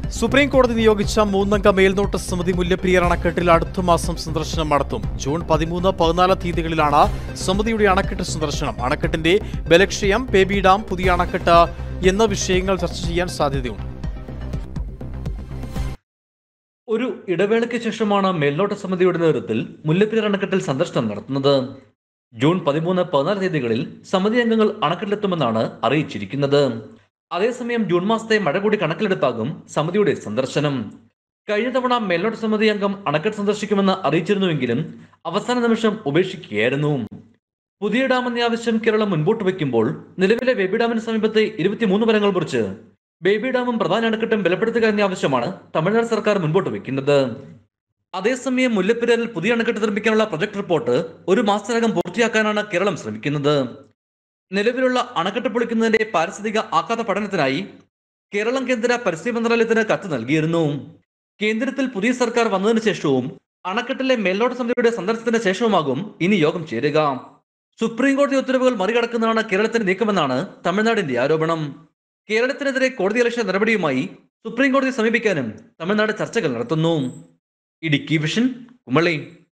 Supreme കോടതി നിയോഗിച്ച 3-അംഗ മേൽനോട്ട സമിതി മുല്ലപ്പെരിയാർ അണക്കെട്ടിൽ അടുത്ത മാസം സന്ദർശനം നടത്തും. ജൂൺ 13-14 തീയതികളിലാണ് സമിതിയുടെ അണക്കെട്ട് സന്ദർശനം. അണക്കെട്ടിന്റെ ബലക്ഷയം, ബേബി ഡാം, പുതിയ അണക്കെട്ട് എന്ന വിഷയങ്ങൾ ചർച്ച ചെയ്യാൻ സാധ്യതയുണ്ട്. ഒരു ഇടവേളയ്ക്ക് ശേഷമാണ് മേൽനോട്ട സമിതിയുടെ നേതൃത്വത്തിൽ മുല്ലപ്പെരിയാർ അണക്കെട്ടിൽ സന്ദർശനം നടത്തുന്നത്. ജൂൺ 13-14 തീയതികളിൽ സമിതി അംഗങ്ങൾ അണക്കെട്ടിലെത്തുമെന്നാണ് അറിയിച്ചിരിക്കുന്നത്. അതേസമയം ജൂൺ മാസത്തെ മഴ കൂടി കണക്കിലെടുത്താകും സമിതിയുടെ സന്ദർശനം. കഴിഞ്ഞ തവണ മേൽനോട്ട സമിതി അംഗം അണക്കെട്ട് സന്ദർശിക്കുമെന്ന് അറിയിച്ചിരുന്നുവെങ്കിലും അവസാന നിമിഷം ഉപേക്ഷിക്കുകയായിരുന്നു. പുതിയ ഡാം എന്ന ആവശ്യം കേരളം മുൻപോട്ട് വയ്ക്കുമ്പോൾ നിലവിലെ ബേബി ഡാമിന് സമീപത്തെ 23 മരങ്ങൾ മുറിച്ച് ബേബി ഡാമും പ്രധാന അണക്കെട്ടും ബലപ്പെടുത്തുക എന്ന ആവശ്യമാണ് തമിഴ്നാട് സർക്കാർ മുൻപോട്ട് വയ്ക്കുന്നത്. അതേസമയം മുല്ലപ്പെരിയാറിൽ പുതിയ അണക്കെട്ട് നിർമ്മിക്കാനുള്ള പ്രൊജക്ട് റിപ്പോർട്ട് ഒരു മാസത്തിനകം പൂർത്തിയാക്കാനാണ് കേരളം ശ്രമിക്കുന്നത്. നിലവിലുള്ള അണക്കെട്ട് പൊളിക്കുന്നതിന്റെ പാരിസ്ഥിതിക ആഘാത പഠനത്തിനായി കേരളം കേന്ദ്ര പരിസ്ഥിതി മന്ത്രാലയത്തിന് കത്ത് നൽകിയിരുന്നു. കേന്ദ്രത്തിൽ പുതിയ സർക്കാർ വന്നതിന് ശേഷവും അണക്കെട്ടിലെ മേൽനോട്ട സമിതിയുടെ സന്ദർശനത്തിന് ശേഷവുമാകും ഇനി യോഗം ചേരുക. സുപ്രീം കോടതി ഉത്തരവുകൾ മറികടക്കുന്നതാണ് കേരളത്തിന്റെ നീക്കമെന്നാണ് തമിഴ്നാടിന്റെ ആരോപണം. കേരളത്തിനെതിരെ കോടതിയലക്ഷ്യ നടപടിയുമായി സുപ്രീം കോടതിയെ സമീപിക്കാനും തമിഴ്നാട് ചർച്ചകൾ നടത്തുന്നു. ഇടുക്കി വിഷൻ, കുമളി.